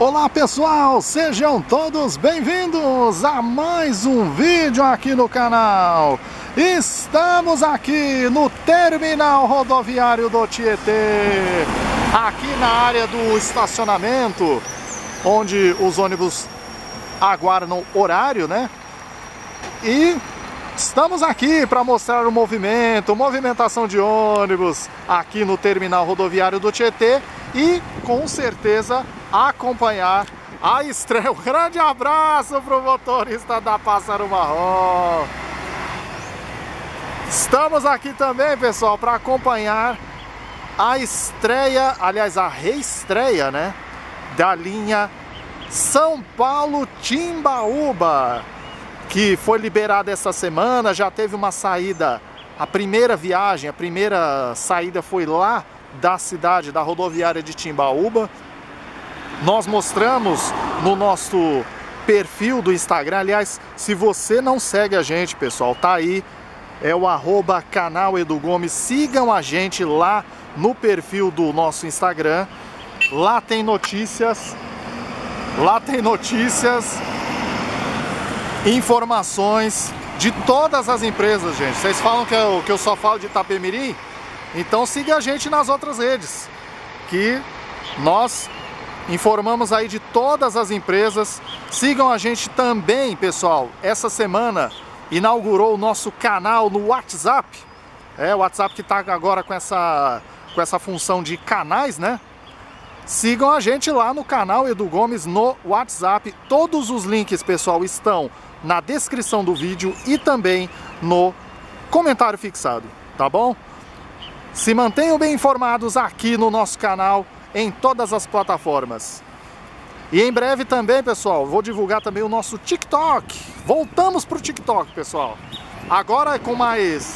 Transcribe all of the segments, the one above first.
Olá pessoal, sejam todos bem-vindos a mais um vídeo aqui no canal. Estamos aqui no terminal rodoviário do Tietê, aqui na área do estacionamento, onde os ônibus aguardam horário, né? E estamos aqui para mostrar o movimentação de ônibus aqui no terminal rodoviário do Tietê e com certeza acompanhar a estreia. Um grande abraço para o motorista da Pássaro Marrom. Estamos aqui também, pessoal, para acompanhar a estreia, aliás, a reestreia, né, da linha São Paulo-Timbaúba, que foi liberada essa semana. Já teve uma saída, a primeira saída foi lá da cidade, da rodoviária de Timbaúba. Nós mostramos no nosso perfil do Instagram. Aliás, se você não segue a gente, pessoal, tá aí, é o @canal Edu Gomes. Sigam a gente lá no perfil do nosso Instagram. Lá tem notícias, informações de todas as empresas, gente. Vocês falam que eu só falo de Itapemirim? Então siga a gente nas outras redes, que nós informamos aí de todas as empresas. Sigam a gente também, pessoal. Essa semana inaugurou o nosso canal no WhatsApp. O WhatsApp que está agora com essa função de canais, né? Sigam a gente lá no canal Edu Gomes no WhatsApp. Todos os links, pessoal, estão na descrição do vídeo e também no comentário fixado, tá bom? Se mantenham bem informados aqui no nosso canal, em todas as plataformas. E em breve também, pessoal, vou divulgar também o nosso TikTok. Voltamos pro TikTok, pessoal. Agora com mais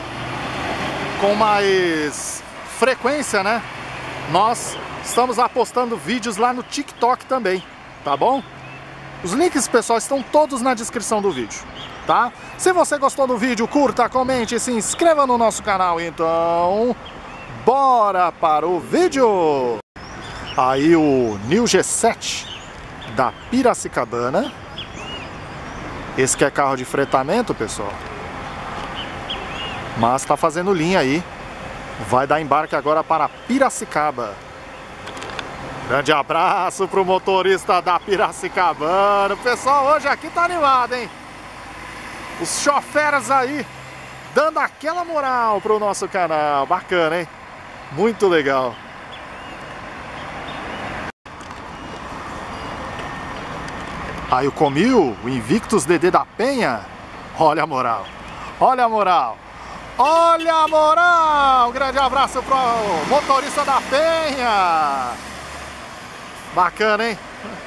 frequência, né? Nós estamos apostando vídeos lá no TikTok também, tá bom? Os links, pessoal, estão todos na descrição do vídeo, tá? Se você gostou do vídeo, curta, comente e se inscreva no nosso canal. Então, bora para o vídeo! Aí o New G7 da Piracicabana. Esse que é carro de fretamento, pessoal, mas tá fazendo linha aí. Vai dar embarque agora para Piracicaba. Grande abraço pro motorista da Piracicabana. O pessoal hoje aqui tá animado, hein? Os choferes aí dando aquela moral pro nosso canal. Bacana, hein? Muito legal. Aí o Comil, o Invictus DD da Penha. Olha a moral. Olha a moral. Olha a moral. Um grande abraço pro motorista da Penha. Bacana, hein?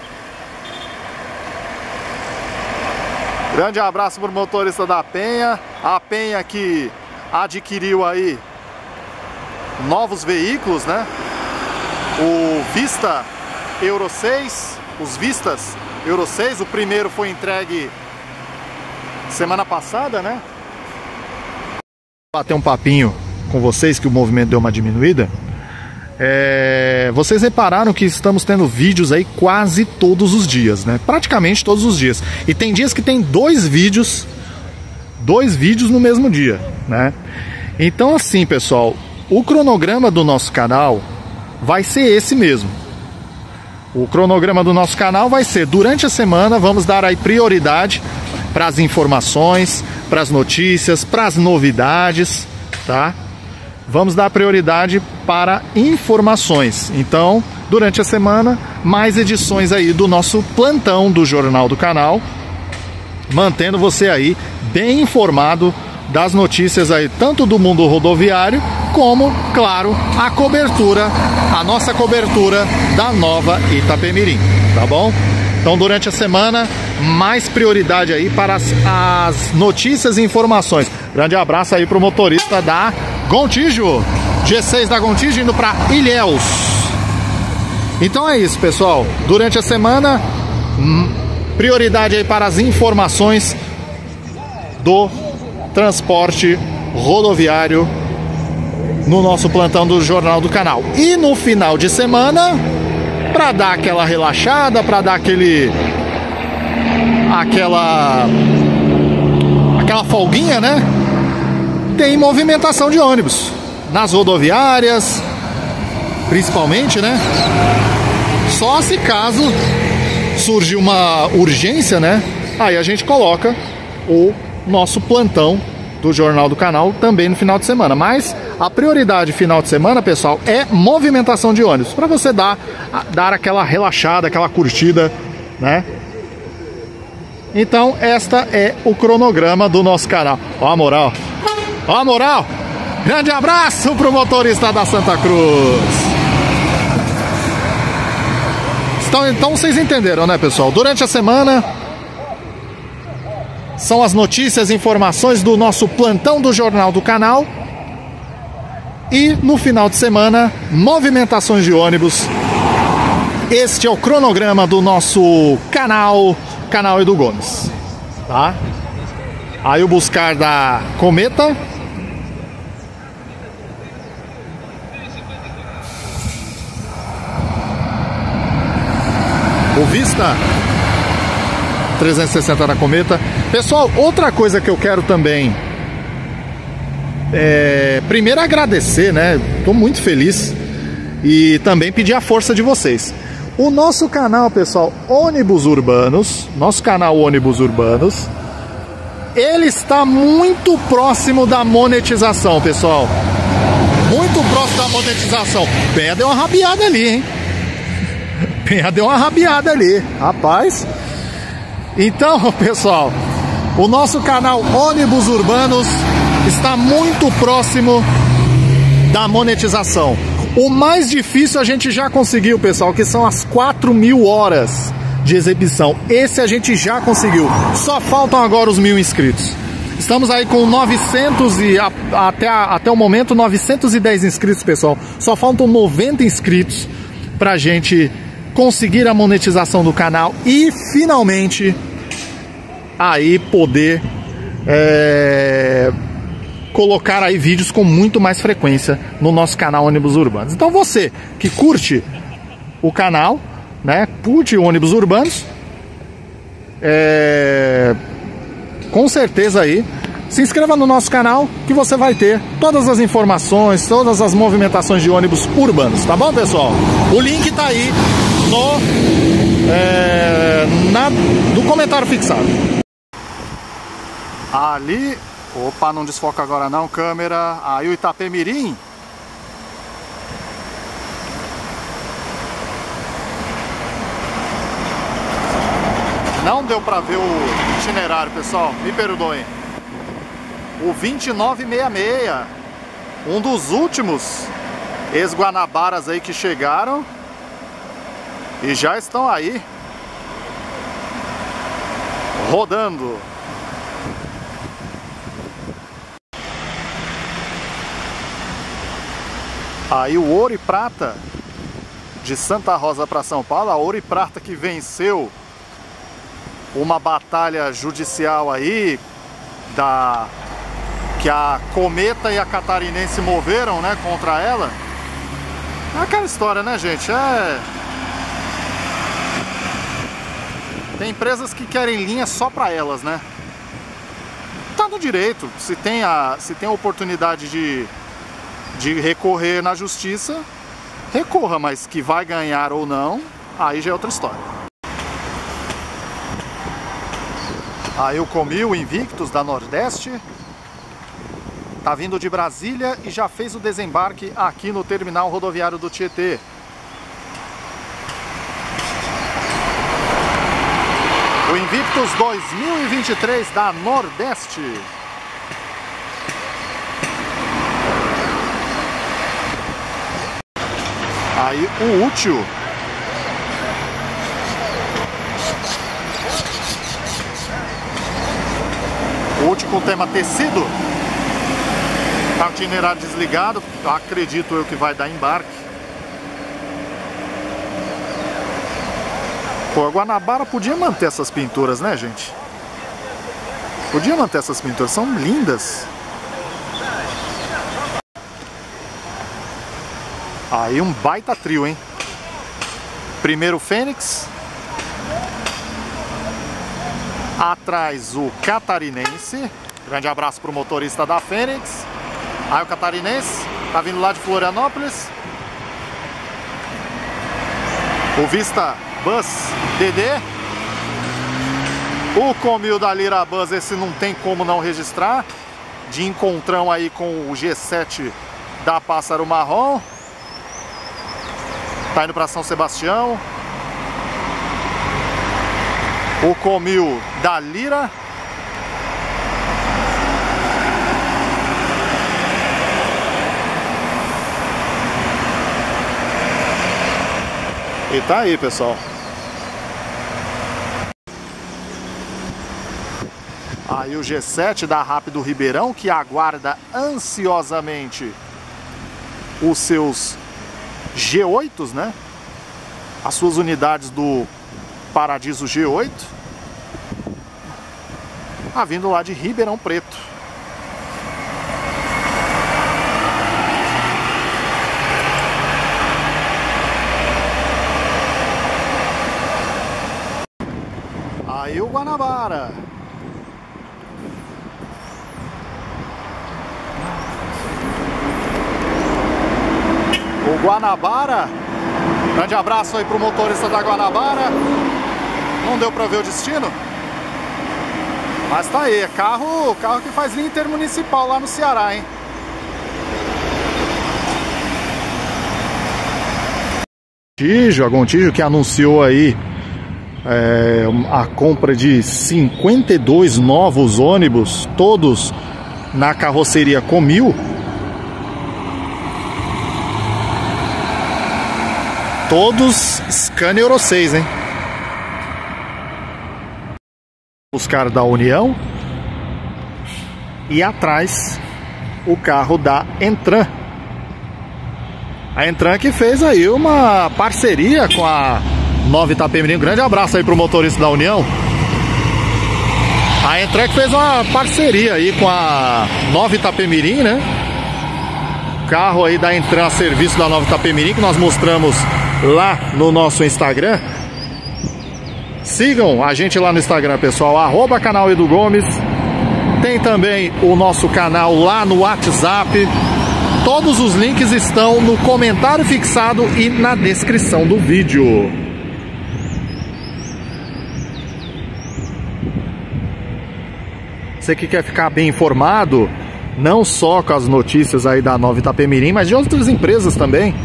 Grande abraço pro motorista da Penha. A Penha que adquiriu aí novos veículos, né? O Vista Euro 6, os Vistas Euro 6, o primeiro foi entregue semana passada, né? Vou bater um papinho com vocês, que o movimento deu uma diminuída. Vocês repararam que estamos tendo vídeos aí quase todos os dias, né? Praticamente todos os dias. E tem dias que tem dois vídeos no mesmo dia, né? Então assim, pessoal, o cronograma do nosso canal vai ser esse mesmo. O cronograma do nosso canal vai ser, durante a semana, vamos dar aí prioridade para as informações, para as notícias, para as novidades, tá? Vamos dar prioridade para informações. Então, durante a semana, mais edições aí do nosso plantão do Jornal do Canal, mantendo você aí bem informado das notícias aí, tanto do mundo rodoviário, como, claro, a nossa cobertura da Nova Itapemirim, tá bom? Então, durante a semana, mais prioridade aí para as notícias e informações. Grande abraço aí pro motorista da Gontijo, G6 da Gontijo, indo para Ilhéus. Então é isso, pessoal. Durante a semana, prioridade aí para as informações do transporte rodoviário no nosso plantão do Jornal do Canal. E no final de semana, para dar aquela relaxada, para dar aquela folguinha, né? Tem movimentação de ônibus nas rodoviárias, principalmente, né? Só se caso surgir uma urgência, né? Aí a gente coloca o nosso plantão do Jornal do Canal também no final de semana. Mas a prioridade final de semana, pessoal, é movimentação de ônibus, para você dar aquela relaxada, aquela curtida, né? Então, esta é o cronograma do nosso canal. Ó a moral. Ó a moral. Grande abraço pro motorista da Santa Cruz. Então vocês entenderam, né, pessoal? Durante a semana são as notícias e informações do nosso plantão do Jornal do Canal. E no final de semana, movimentações de ônibus. Este é o cronograma do nosso canal Edu Gomes, tá? Aí o buscar da Cometa. O Vista 360 da Cometa. Pessoal, outra coisa que eu quero também primeiro agradecer, né? Tô muito feliz e também pedir a força de vocês. O nosso canal, pessoal, Ônibus Urbanos, ele está muito próximo da monetização, pessoal. Muito próximo da monetização. Penha deu uma rabiada ali, hein? Penha deu uma rabiada ali, rapaz. Então, pessoal, o nosso canal Ônibus Urbanos está muito próximo da monetização. O mais difícil a gente já conseguiu, pessoal, que são as 4.000 horas de exibição. Esse a gente já conseguiu. Só faltam agora os 1.000 inscritos. Estamos aí com 900 e até o momento 910 inscritos, pessoal. Só faltam 90 inscritos pra gente conseguir a monetização do canal e finalmente aí poder colocar aí vídeos com muito mais frequência no nosso canal Ônibus Urbanos. Então você que curte o canal, né, curte Ônibus Urbanos, com certeza aí se inscreva no nosso canal que você vai ter todas as informações, todas as movimentações de ônibus urbanos, tá bom, pessoal? O link tá aí no comentário fixado. Ali, opa, não desfoca agora não, câmera. Aí o Itapemirim. Não deu pra ver o itinerário, pessoal, me perdoem. O 2966, um dos últimos ex-Guanabaras aí que chegaram e já estão aí rodando. Aí o Ouro e Prata de Santa Rosa para São Paulo, a Ouro e Prata que venceu uma batalha judicial aí que a Cometa e a Catarinense moveram, né, contra ela. É aquela história, né, gente? Tem empresas que querem linha só para elas, né? Tá no direito. Se tem a oportunidade de recorrer na justiça, recorra, mas que vai ganhar ou não, aí já é outra história. Aí o Comil Invictus da Nordeste tá vindo de Brasília e já fez o desembarque aqui no terminal rodoviário do Tietê. O Invictus 2023 da Nordeste. Aí o Útil. O Útil com o tema tecido. Tá o itinerário desligado. Acredito eu que vai dar embarque. Pô, a Guanabara podia manter essas pinturas, né, gente? Podia manter essas pinturas, são lindas. Aí um baita trio, hein? primeiro Fênix. Atrás o Catarinense. Grande abraço pro motorista da Fênix. Aí o Catarinense tá vindo lá de Florianópolis. O Vista Bus DD. O Comil da Lira Bus, esse não tem como não registrar. De encontrão aí com o G7 da Pássaro Marrom. Tá indo para São Sebastião. O Comil da Lira. E tá aí, pessoal. Aí o G7 da Rápido Ribeirão, que aguarda ansiosamente os seus G8s, né? As suas unidades do Paradiso G8. Tá vindo lá de Ribeirão Preto. Aí o Guanabara. O Guanabara. Grande abraço aí pro motorista da Guanabara. Não deu pra ver o destino, mas tá aí, é carro que faz linha intermunicipal lá no Ceará, hein? A Gontijo que anunciou aí a compra de 52 novos ônibus, todos na carroceria Comil. Todos Scania Euro 6, hein? Os caras da União. E atrás o carro da Entran. A Entran que fez aí uma parceria com a Nova Itapemirim. Um grande abraço aí pro motorista da União. A Entran que fez uma parceria aí com a Nova Itapemirim, né? Carro aí da Entran a serviço da Nova Itapemirim, que nós mostramos lá no nosso Instagram. Sigam a gente lá no Instagram, pessoal, @canal Edu Gomes. Tem também o nosso canal lá no WhatsApp. Todos os links estão no comentário fixado e na descrição do vídeo. Você que quer ficar bem informado, não só com as notícias aí da Nova Itapemirim, mas de outras empresas também,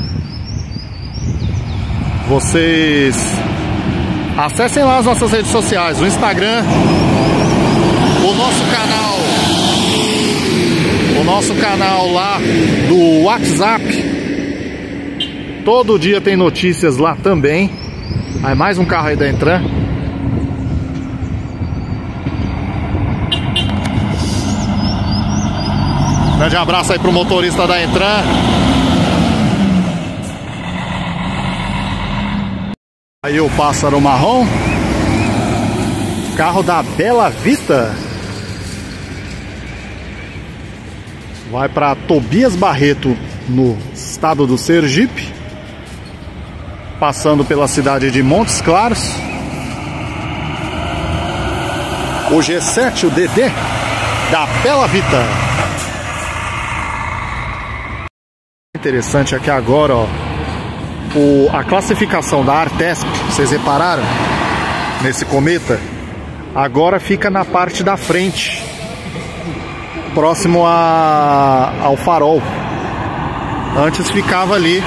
vocês acessem lá as nossas redes sociais, o Instagram, o nosso canal lá do WhatsApp. Todo dia tem notícias lá também. Aí mais um carro aí da Entran. Grande abraço aí pro motorista da Entran. Aí o Pássaro Marrom. Carro da Bela Vita. Vai para Tobias Barreto, no estado do Sergipe. Passando pela cidade de Montes Claros. O G7, o DD da Bela Vita. Interessante aqui agora, ó, a classificação da Artesp, vocês repararam? Nesse cometa, agora fica na parte da frente, próximo ao farol. Antes ficava ali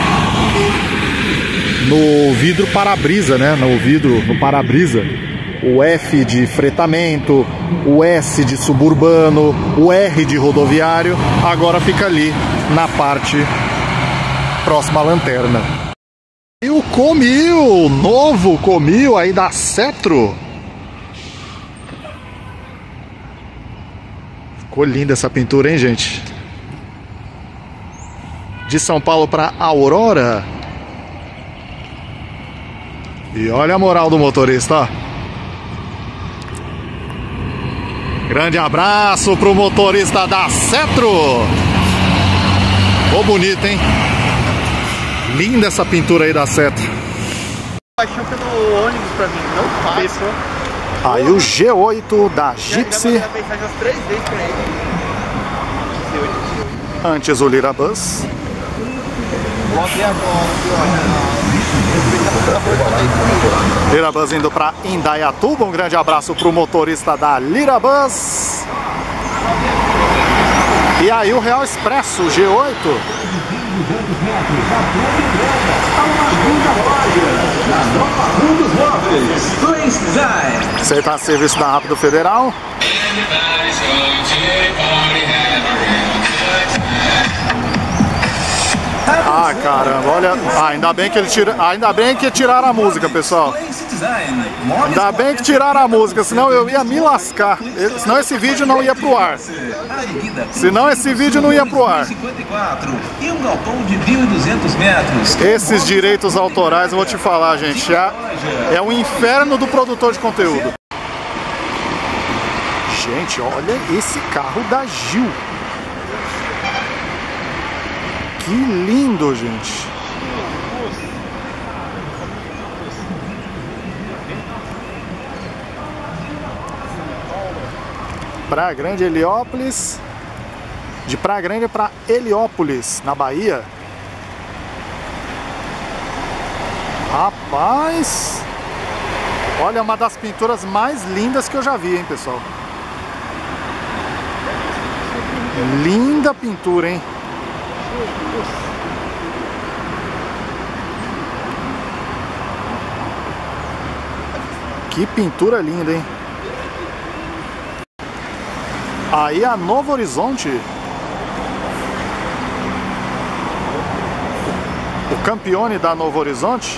no vidro para-brisa, né? No para-brisa. O F de fretamento, o S de suburbano, o R de rodoviário, agora fica ali na parte próxima à lanterna. E o Comil, novo Comil aí da Cetro. Ficou linda essa pintura, hein, gente? De São Paulo para Aurora. E olha a moral do motorista, ó. Grande abraço pro motorista da Cetro. Ô, bonito, hein? Linda essa pintura aí da Cetro. Paixão pelo ônibus pra mim, não faz. Aí o G8 da Gypsy. Já mandei mensagem umas 3 vezes pra ele. Antes o Lirabus. Lirabus indo para Indaiatuba. Um grande abraço para o motorista da Lirabus. E aí o Real Expresso G8. Aceitar serviço da Rápido Federal. Ah, caramba, olha, ainda bem que ele tira, ainda bem que tiraram a música, pessoal. Ainda bem que tiraram a música, senão eu ia me lascar. Senão esse vídeo não ia pro ar. Senão esse vídeo não ia pro ar. Esses direitos autorais, eu vou te falar, gente, é um inferno do produtor de conteúdo. Gente, olha esse carro da Gil. Que lindo, gente. Praia Grande, Heliópolis. De Praia Grande para Heliópolis, na Bahia. Rapaz! Olha, uma das pinturas mais lindas que eu já vi, hein, pessoal? Linda pintura, hein? Que pintura linda, hein? Aí a Novo Horizonte. O Campione da Novo Horizonte.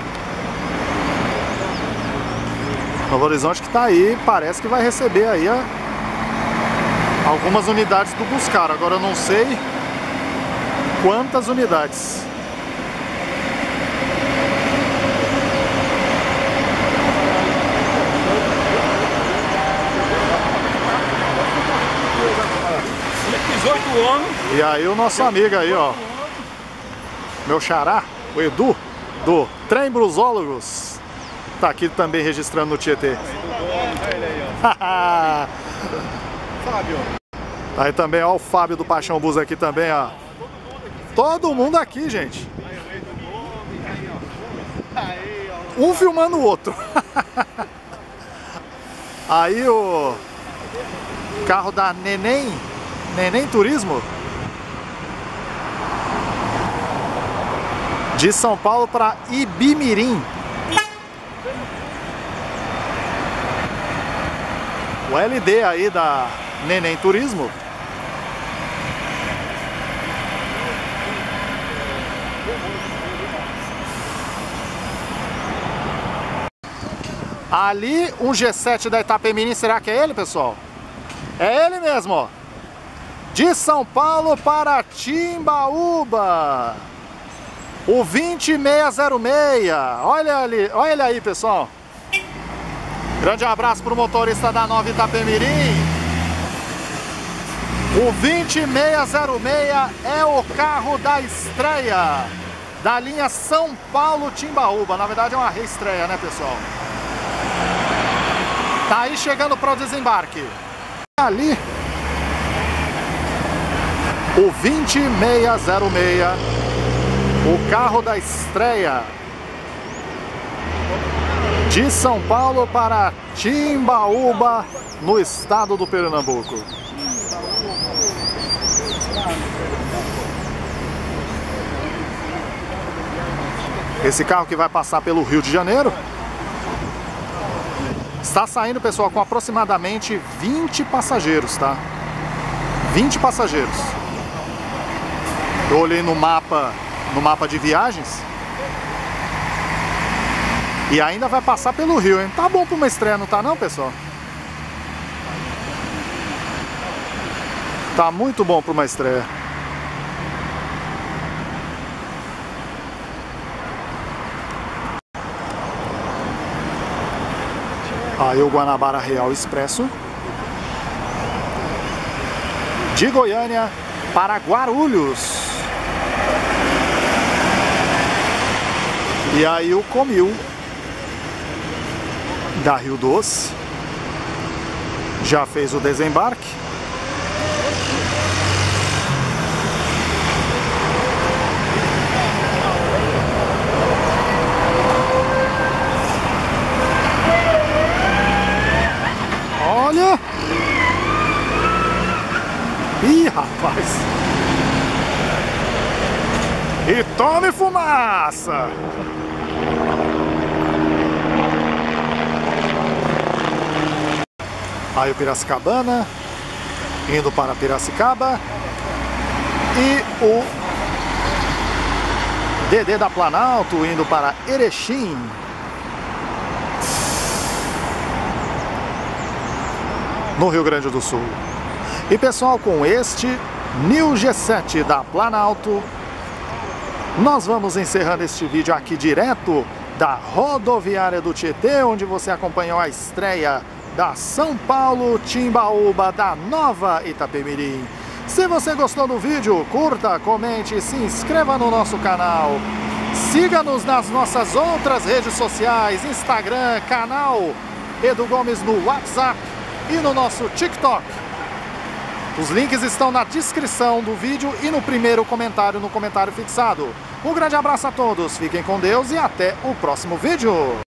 Novo Horizonte que tá aí, parece que vai receber aí algumas unidades do Buscar. Agora eu não sei quantas unidades. E aí o nosso amigo aí, ó, meu xará, o Edu, do Trem Brusólogos, tá aqui também registrando no Tietê. Fábio. Aí também, ó, o Fábio do Paixão Bus aqui também, ó. Todo mundo aqui, gente. Um filmando o outro. Aí o carro da Neném Turismo. De São Paulo para Ibimirim. O LD aí da Neném Turismo. Ali um G7 da Itapemirim, será que é ele, pessoal? É ele mesmo, ó. De São Paulo para Timbaúba. O 20606. Olha ali, olha ele aí, pessoal. Grande abraço para o motorista da Nova Itapemirim. O 20606 é o carro da estreia da linha São Paulo-Timbaúba. Na verdade é uma reestreia, né, pessoal? Tá aí chegando para o desembarque. Ali o 20606, o carro da estreia de São Paulo para Timbaúba, no estado do Pernambuco. Esse carro que vai passar pelo Rio de Janeiro está saindo, pessoal, com aproximadamente 20 passageiros, tá? 20 passageiros. Eu olhei no mapa de viagens e ainda vai passar pelo Rio, hein? Tá bom para uma estreia, não tá não, pessoal? Tá muito bom para uma estreia. Aí o Guanabara Real Expresso de Goiânia para Guarulhos. E aí o Comil da Rio Doce. Já fez o desembarque. Olha! Ih, rapaz! E tome fumaça! Aí o Piracicabana, indo para Piracicaba. E o DD da Planalto, indo para Erechim. No Rio Grande do Sul. E pessoal, com este New G7 da Planalto, nós vamos encerrando este vídeo aqui direto da rodoviária do Tietê, onde você acompanhou a estreia da São Paulo Timbaúba da nova Itapemirim. Se você gostou do vídeo, curta, comente, se inscreva no nosso canal. Siga-nos nas nossas outras redes sociais, Instagram, canal Edu Gomes no WhatsApp e no nosso TikTok. Os links estão na descrição do vídeo e no primeiro comentário, no comentário fixado. Um grande abraço a todos, fiquem com Deus e até o próximo vídeo.